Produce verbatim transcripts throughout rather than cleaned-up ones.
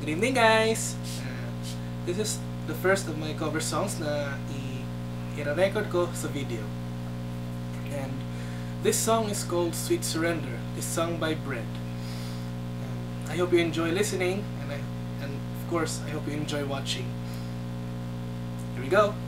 Good evening, guys! Uh, this is the first of my cover songs na i-record ko sa video. And this song is called Sweet Surrender. It's sung by Bread. Um, I hope you enjoy listening, and, I, and of course, I hope you enjoy watching. Here we go!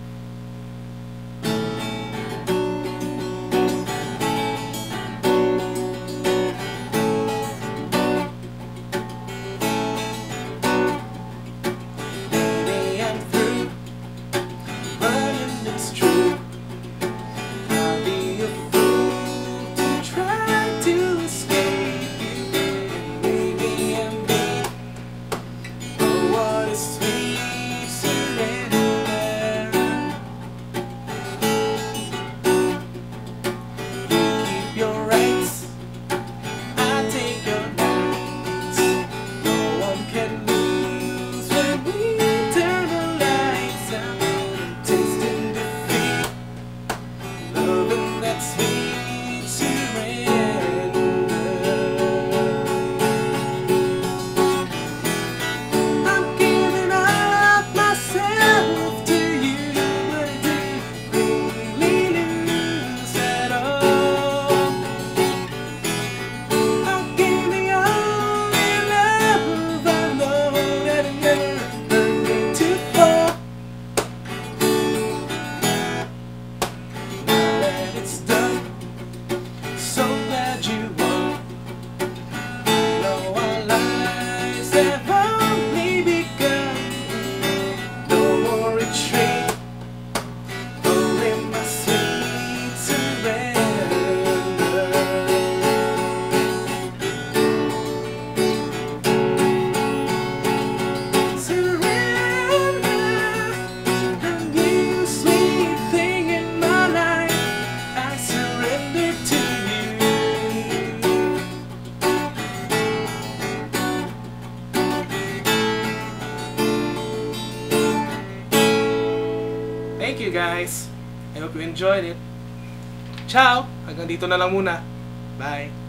Thank you, guys. I hope you enjoyed it. Ciao! Hanggang dito na lang muna. Bye!